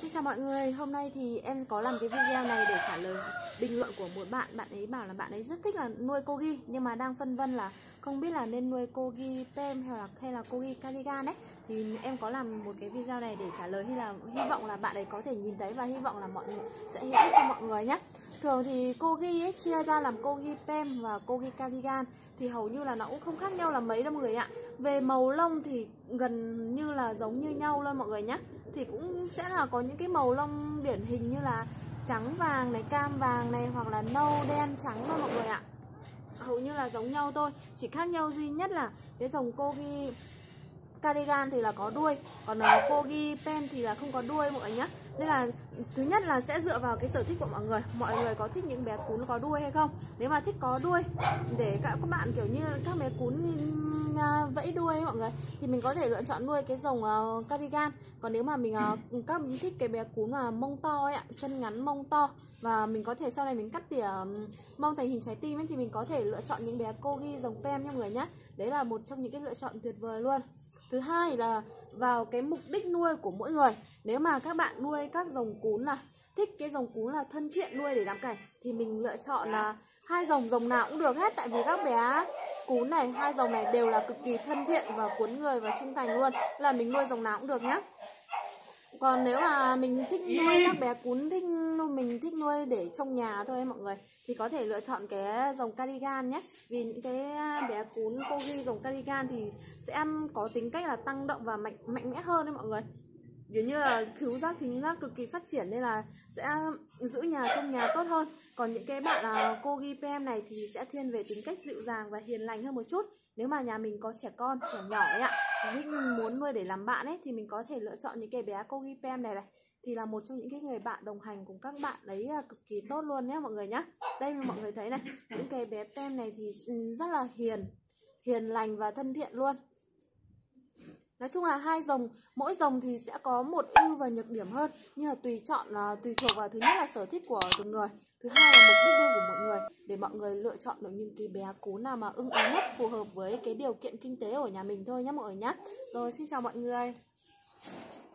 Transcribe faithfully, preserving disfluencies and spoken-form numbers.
Xin chào mọi người, hôm nay thì em có làm cái video này để trả lời bình luận của một bạn. Bạn ấy bảo là bạn ấy rất thích là nuôi Corgi, nhưng mà đang phân vân là không biết là nên nuôi Corgi Tem hay là hay là Corgi Cardigan đấy. Thì em có làm một cái video này để trả lời, hay là hy vọng là bạn ấy có thể nhìn thấy và hy vọng là mọi người sẽ hữu ích cho mọi người nhé. Thường thì Corgi ấy chia ra làm Corgi Tem và Corgi Cardigan thì hầu như là nó cũng không khác nhau là mấy đâu mọi người ạ. Về màu lông thì gần như là giống như nhau luôn mọi người nhé. Thì cũng sẽ là có những cái màu lông điển hình như là trắng vàng này, cam vàng này, hoặc là nâu đen trắng thôi mọi người ạ. Hầu như là giống nhau thôi, chỉ khác nhau duy nhất là cái dòng Corgi Cardigan thì là có đuôi, còn uh, Corgi Pen thì là không có đuôi mọi người nhé. Nên là thứ nhất là sẽ dựa vào cái sở thích của mọi người. Mọi người có thích những bé cún có đuôi hay không? Nếu mà thích có đuôi để các các bạn kiểu như các bé cún uh, vẫy đuôi ấy, mọi người, thì mình có thể lựa chọn nuôi cái dòng uh, Cardigan. Còn nếu mà mình uh, các mình thích cái bé cún mà mông to ấy ạ, chân ngắn mông to, và mình có thể sau này mình cắt tỉa um, mông thành hình trái tim ấy, thì mình có thể lựa chọn những bé Corgi dòng Pen nha mọi người nhé. Đấy là một trong những cái lựa chọn tuyệt vời luôn. Thứ hai là vào cái mục đích nuôi của mỗi người. Nếu mà các bạn nuôi các dòng cún là thích cái dòng cún là thân thiện nuôi để làm cảnh, thì mình lựa chọn là hai dòng dòng nào cũng được hết. Tại vì các bé cún này, hai dòng này đều là cực kỳ thân thiện và cuốn người và trung thành luôn, là mình nuôi dòng nào cũng được nhá. Còn nếu mà mình thích nuôi các bé cún, thích mình thích nuôi để trong nhà thôi mọi người, thì có thể lựa chọn cái dòng Cardigan nhé. Vì những cái bé cún Corgi dòng Cardigan thì sẽ có tính cách là tăng động và mạnh mạnh mẽ hơn đấy mọi người. Kiểu như là khứu giác thính giác cực kỳ phát triển, nên là sẽ giữ nhà trong nhà tốt hơn. Còn những cái bạn là Corgi Pem này thì sẽ thiên về tính cách dịu dàng và hiền lành hơn một chút. Nếu mà nhà mình có trẻ con, trẻ nhỏ ấy ạ, mình muốn nuôi để làm bạn ấy, thì mình có thể lựa chọn những cái bé Corgi Pem này này. Thì là một trong những cái người bạn đồng hành cùng các bạn ấy là cực kỳ tốt luôn nhé mọi người nhé. Đây mọi người thấy này, những cái bé Pem này thì rất là hiền, hiền lành và thân thiện luôn. Nói chung là hai dòng, mỗi dòng thì sẽ có một ưu và nhược điểm hơn, nhưng là tùy chọn, là tùy thuộc vào thứ nhất là sở thích của từng người, thứ hai là mục đích nuôi của mọi người, để mọi người lựa chọn được những cái bé cún nào mà ưng ý nhất, phù hợp với cái điều kiện kinh tế của nhà mình thôi nhé mọi người nhé. Rồi, xin chào mọi người.